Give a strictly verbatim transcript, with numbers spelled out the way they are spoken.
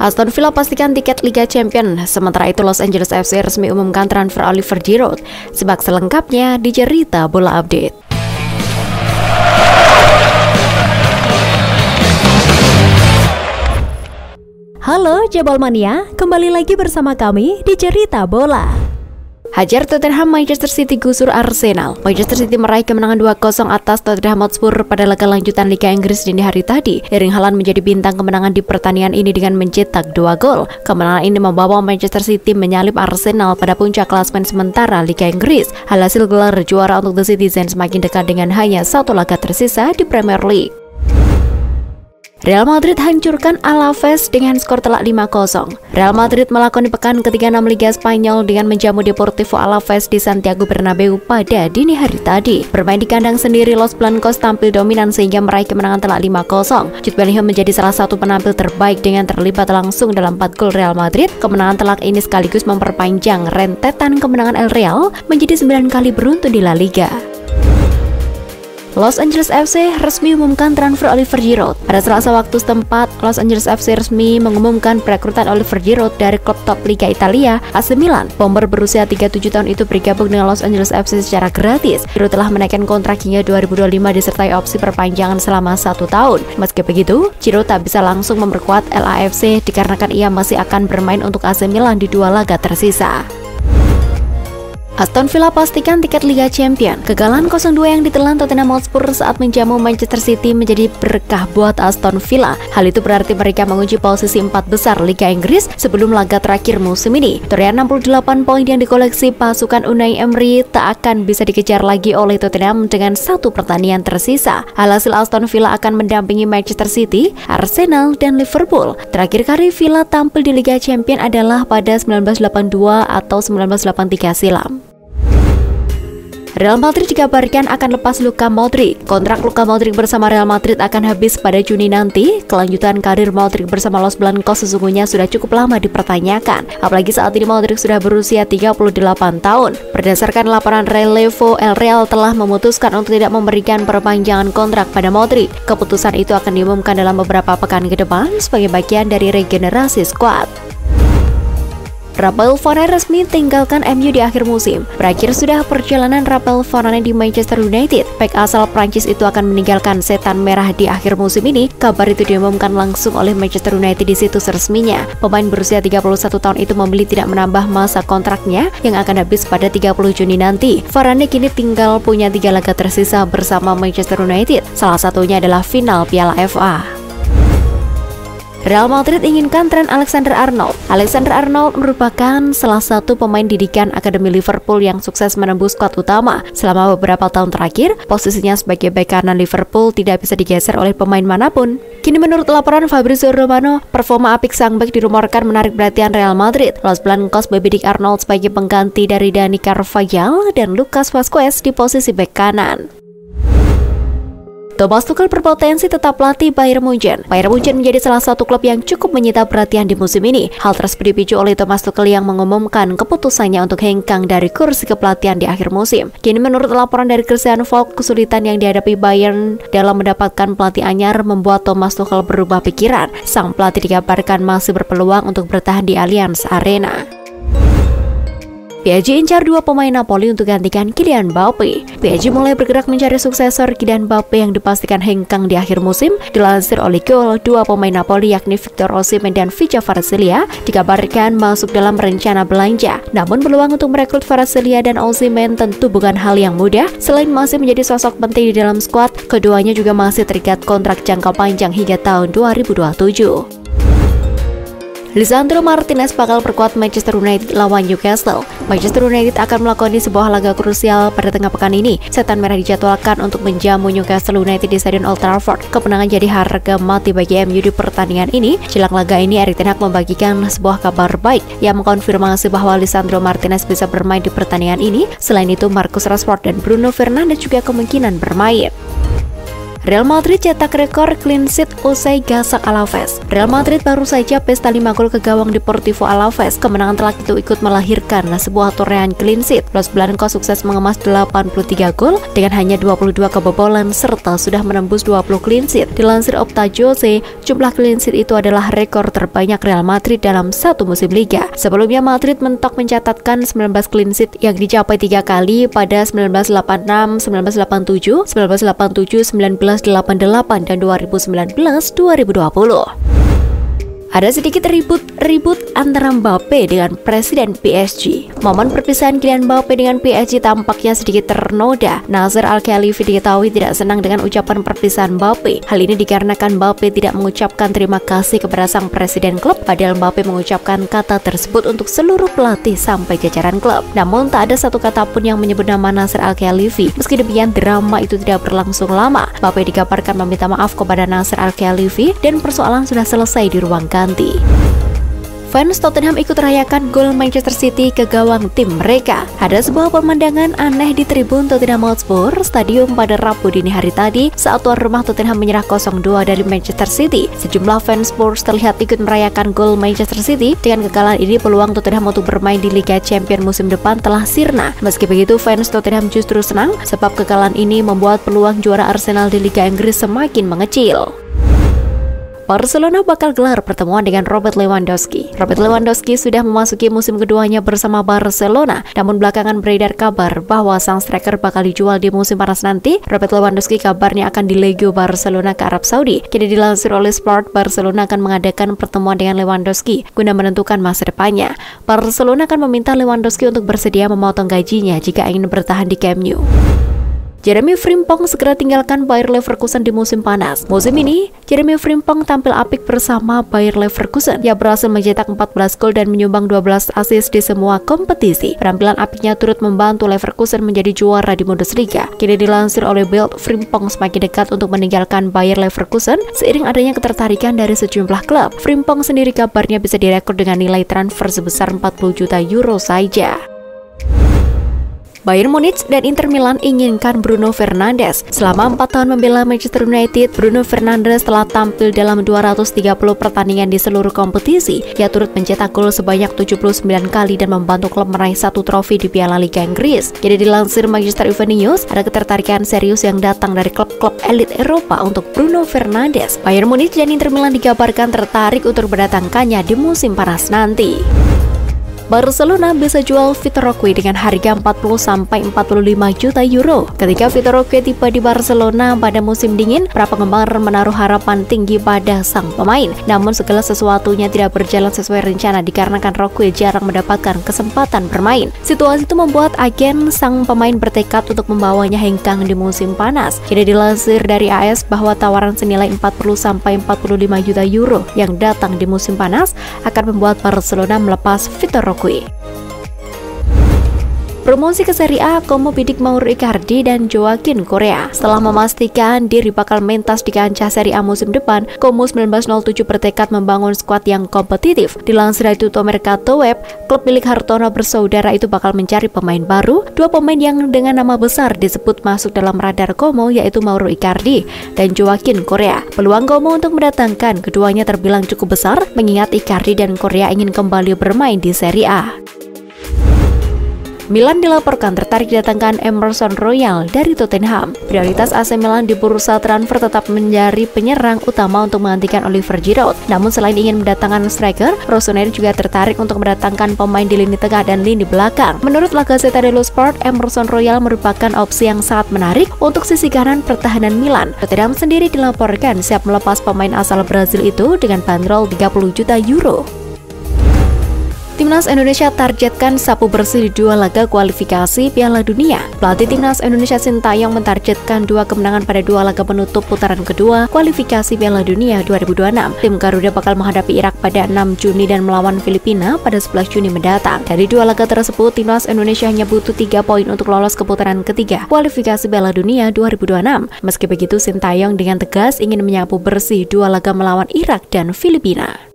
Aston Villa pastikan tiket Liga Champions. Sementara itu Los Angeles F C resmi umumkan transfer Oliver Giroud. Simak selengkapnya di Cerita Bola Update. Halo Jebol Mania, kembali lagi bersama kami di Cerita Bola. Hajar Tottenham, Manchester City gusur Arsenal. Manchester City meraih kemenangan dua kosong atas Tottenham Hotspur pada laga lanjutan Liga Inggris dini hari tadi. Erling Haaland menjadi bintang kemenangan di pertandingan ini dengan mencetak dua gol. Kemenangan ini membawa Manchester City menyalip Arsenal pada puncak klasemen sementara Liga Inggris. Hasil gelar juara untuk The Citizens semakin dekat dengan hanya satu laga tersisa di Premier League. Real Madrid hancurkan Alaves dengan skor telak lima kosong. Real Madrid melakoni pekan ketiga enam Liga Spanyol dengan menjamu Deportivo Alaves di Santiago Bernabeu pada dini hari tadi. Bermain di kandang sendiri, Los Blancos tampil dominan sehingga meraih kemenangan telak lima kosong. Jude Bellingham menjadi salah satu penampil terbaik dengan terlibat langsung dalam empat gol Real Madrid. Kemenangan telak ini sekaligus memperpanjang rentetan kemenangan El Real menjadi sembilan kali beruntun di La Liga. Los Angeles F C resmi umumkan transfer Oliver Giroud. Pada Selasa waktu setempat, Los Angeles F C resmi mengumumkan perekrutan Oliver Giroud dari klub top Liga Italia, A C Milan. Bomber berusia tiga puluh tujuh tahun itu bergabung dengan Los Angeles F C secara gratis. Giroud telah menaikkan kontrak hingga dua ribu dua puluh lima disertai opsi perpanjangan selama satu tahun. Meski begitu, Giroud tak bisa langsung memperkuat L A F C dikarenakan ia masih akan bermain untuk A C Milan di dua laga tersisa. Aston Villa pastikan tiket Liga Champions. Kegagalan nol dua yang ditelan Tottenham Hotspur saat menjamu Manchester City menjadi berkah buat Aston Villa. Hal itu berarti mereka mengunci posisi empat besar Liga Inggris sebelum laga terakhir musim ini. Torehan enam puluh delapan poin yang dikoleksi pasukan Unai Emery tak akan bisa dikejar lagi oleh Tottenham dengan satu pertandingan tersisa. Alhasil Aston Villa akan mendampingi Manchester City, Arsenal, dan Liverpool. Terakhir kali Villa tampil di Liga Champions adalah pada seribu sembilan ratus delapan puluh dua atau seribu sembilan ratus delapan puluh tiga silam. Real Madrid dikabarkan akan lepas Luka Modric. Kontrak Luka Modric bersama Real Madrid akan habis pada Juni nanti. Kelanjutan karir Modric bersama Los Blancos sesungguhnya sudah cukup lama dipertanyakan. Apalagi saat ini Modric sudah berusia tiga puluh delapan tahun. Berdasarkan laporan Relevo, El Real telah memutuskan untuk tidak memberikan perpanjangan kontrak pada Modric. Keputusan itu akan diumumkan dalam beberapa pekan ke depan sebagai bagian dari regenerasi skuad. Raphael Varane resmi tinggalkan M U di akhir musim. Berakhir sudah perjalanan Raphael Varane di Manchester United. Bek asal Prancis itu akan meninggalkan setan merah di akhir musim ini. Kabar itu diumumkan langsung oleh Manchester United di situs resminya. Pemain berusia tiga puluh satu tahun itu memilih tidak menambah masa kontraknya yang akan habis pada tiga puluh Juni nanti. Varane kini tinggal punya tiga laga tersisa bersama Manchester United. Salah satunya adalah final Piala F A. Real Madrid inginkan Trent Alexander-Arnold. Alexander-Arnold merupakan salah satu pemain didikan Akademi Liverpool yang sukses menembus skuad utama. Selama beberapa tahun terakhir, posisinya sebagai bek kanan Liverpool tidak bisa digeser oleh pemain manapun. Kini menurut laporan Fabrizio Romano, performa apik sang bek dirumorkan menarik perhatian Real Madrid. Los Blancos membidik Arnold sebagai pengganti dari Dani Carvajal dan Lucas Vazquez di posisi bek kanan. Thomas Tuchel berpotensi tetap pelatih Bayern Munchen. Bayern Munchen menjadi salah satu klub yang cukup menyita perhatian di musim ini. Hal tersebut dipicu oleh Thomas Tuchel yang mengumumkan keputusannya untuk hengkang dari kursi kepelatihan di akhir musim. Kini menurut laporan dari Christian Falk, kesulitan yang dihadapi Bayern dalam mendapatkan pelatih anyar membuat Thomas Tuchel berubah pikiran. Sang pelatih dikabarkan masih berpeluang untuk bertahan di Allianz Arena. P S G incar dua pemain Napoli untuk gantikan Kylian Mbappe. P S G mulai bergerak mencari suksesor Kylian Mbappe yang dipastikan hengkang di akhir musim. Dilansir oleh Goal, dua pemain Napoli yakni Victor Osimhen dan Vicha Kvaratskhelia dikabarkan masuk dalam rencana belanja. Namun peluang untuk merekrut Kvaratskhelia dan Osimhen tentu bukan hal yang mudah. Selain masih menjadi sosok penting di dalam skuad, keduanya juga masih terikat kontrak jangka panjang hingga tahun dua ribu dua puluh tujuh. Lisandro Martinez bakal perkuat Manchester United lawan Newcastle. Manchester United akan melakoni sebuah laga krusial pada tengah pekan ini. Setan merah dijadwalkan untuk menjamu Newcastle United di Stadion Old Trafford. Kemenangan jadi harga mati bagi M U di pertandingan ini. Jelang laga ini, Erik ten Hag membagikan sebuah kabar baik yang mengkonfirmasi bahwa Lisandro Martinez bisa bermain di pertandingan ini. Selain itu, Marcus Rashford dan Bruno Fernandes juga kemungkinan bermain. Real Madrid cetak rekor clean sheet usai gasak Alaves. Real Madrid baru saja pesta lima gol ke gawang Deportivo Alaves. Kemenangan telak itu ikut melahirkan sebuah torehan clean sheet. Los Blancos sukses mengemas delapan puluh tiga gol dengan hanya dua puluh dua kebobolan serta sudah menembus dua puluh clean sheet. Dilansir Opta Jose, jumlah clean sheet itu adalah rekor terbanyak Real Madrid dalam satu musim liga. Sebelumnya Madrid mentok mencatatkan sembilan belas clean sheet yang dicapai tiga kali pada seribu sembilan ratus delapan puluh enam, seribu sembilan ratus delapan puluh tujuh, seribu sembilan ratus delapan puluh tujuh, seribu sembilan ratus delapan puluh delapan, dan dua ribu sembilan belas dua ribu dua puluh. Ada sedikit ribut-ribut antara Mbappe dengan Presiden P S G. Momen perpisahan Kylian Mbappe dengan P S G tampaknya sedikit ternoda. Nasser Al-Khelaifi diketahui tidak senang dengan ucapan perpisahan Mbappe. Hal ini dikarenakan Mbappe tidak mengucapkan terima kasih kepada sang presiden klub, padahal Mbappe mengucapkan kata tersebut untuk seluruh pelatih sampai jajaran klub. Namun tak ada satu kata pun yang menyebut nama Nasser Al-Khelaifi. Meski demikian, drama itu tidak berlangsung lama. Mbappe dikabarkan meminta maaf kepada Nasser Al-Khelaifi dan persoalan sudah selesai di ruang ganti. Fans Tottenham ikut rayakan gol Manchester City ke gawang tim mereka. Ada sebuah pemandangan aneh di tribun Tottenham Hotspur Stadium pada Rabu dini hari tadi saat tuan rumah Tottenham menyerah nol dua dari Manchester City. Sejumlah fans Spurs terlihat ikut merayakan gol Manchester City. Dengan kekalahan ini, peluang Tottenham untuk bermain di Liga Champions musim depan telah sirna. Meski begitu, fans Tottenham justru senang sebab kekalahan ini membuat peluang juara Arsenal di Liga Inggris semakin mengecil. Barcelona bakal gelar pertemuan dengan Robert Lewandowski. Robert Lewandowski sudah memasuki musim keduanya bersama Barcelona, namun belakangan beredar kabar bahwa sang striker bakal dijual di musim panas nanti. Robert Lewandowski kabarnya akan dilegio Barcelona ke Arab Saudi. Kini dilansir oleh Sport, Barcelona akan mengadakan pertemuan dengan Lewandowski guna menentukan masa depannya. Barcelona akan meminta Lewandowski untuk bersedia memotong gajinya jika ingin bertahan di Camp Nou. Jeremy Frimpong segera tinggalkan Bayer Leverkusen di musim panas. Musim ini, Jeremy Frimpong tampil apik bersama Bayer Leverkusen. Ia berhasil mencetak empat belas gol dan menyumbang dua belas assist di semua kompetisi. Penampilan apiknya turut membantu Leverkusen menjadi juara di Bundesliga. Kini dilansir oleh Bild, Frimpong semakin dekat untuk meninggalkan Bayer Leverkusen seiring adanya ketertarikan dari sejumlah klub. Frimpong sendiri kabarnya bisa direkrut dengan nilai transfer sebesar empat puluh juta euro saja. Bayern Munich dan Inter Milan inginkan Bruno Fernandes. Selama empat tahun membela Manchester United, Bruno Fernandes telah tampil dalam dua ratus tiga puluh pertandingan di seluruh kompetisi. Ia turut mencetak gol sebanyak tujuh puluh sembilan kali dan membantu klub meraih satu trofi di Piala Liga Inggris. Jadi dilansir Manchester Evening News, ada ketertarikan serius yang datang dari klub-klub elit Eropa untuk Bruno Fernandes. Bayern Munich dan Inter Milan dikabarkan tertarik untuk mendatangkannya di musim panas nanti. Barcelona bisa jual Vitor Roque dengan harga empat puluh sampai empat puluh lima juta euro. Ketika Vitor Roque tiba di Barcelona pada musim dingin, para penggemar menaruh harapan tinggi pada sang pemain. Namun segala sesuatunya tidak berjalan sesuai rencana dikarenakan Roque jarang mendapatkan kesempatan bermain. Situasi itu membuat agen sang pemain bertekad untuk membawanya hengkang di musim panas. Kini dilansir dari A S bahwa tawaran senilai empat puluh sampai empat puluh lima juta euro yang datang di musim panas akan membuat Barcelona melepas Vitor Roque. Promosi ke Serie A, Como bidik Mauro Icardi dan Joaquin Correa. Setelah memastikan diri bakal mentas di kancah Serie A musim depan, Como seribu sembilan ratus nol tujuh bertekad membangun skuad yang kompetitif. Dilansir dari Tutto Mercato Web, klub milik Hartono bersaudara itu bakal mencari pemain baru. Dua pemain yang dengan nama besar disebut masuk dalam radar Como, yaitu Mauro Icardi dan Joaquin Correa. Peluang Como untuk mendatangkan keduanya terbilang cukup besar, mengingat Icardi dan Correa ingin kembali bermain di Serie A. Milan dilaporkan tertarik didatangkan Emerson Royal dari Tottenham. Prioritas A C Milan di bursa transfer tetap menjadi penyerang utama untuk menggantikan Oliver Giroud. Namun selain ingin mendatangkan striker, Rossoneri juga tertarik untuk mendatangkan pemain di lini tengah dan lini belakang. Menurut La Gazzetta dello Sport, Emerson Royal merupakan opsi yang sangat menarik untuk sisi kanan pertahanan Milan. Tottenham sendiri dilaporkan siap melepas pemain asal Brazil itu dengan bandrol tiga puluh juta euro. Timnas Indonesia targetkan sapu bersih di dua laga kualifikasi Piala Dunia. Pelatih Timnas Indonesia Sintayong mentargetkan dua kemenangan pada dua laga penutup putaran kedua kualifikasi Piala Dunia dua ribu dua puluh enam. Tim Garuda bakal menghadapi Irak pada enam Juni dan melawan Filipina pada sebelas Juni mendatang. Dari dua laga tersebut, Timnas Indonesia hanya butuh tiga poin untuk lolos ke putaran ketiga kualifikasi Piala Dunia dua ribu dua puluh enam. Meski begitu, Sintayong dengan tegas ingin menyapu bersih dua laga melawan Irak dan Filipina.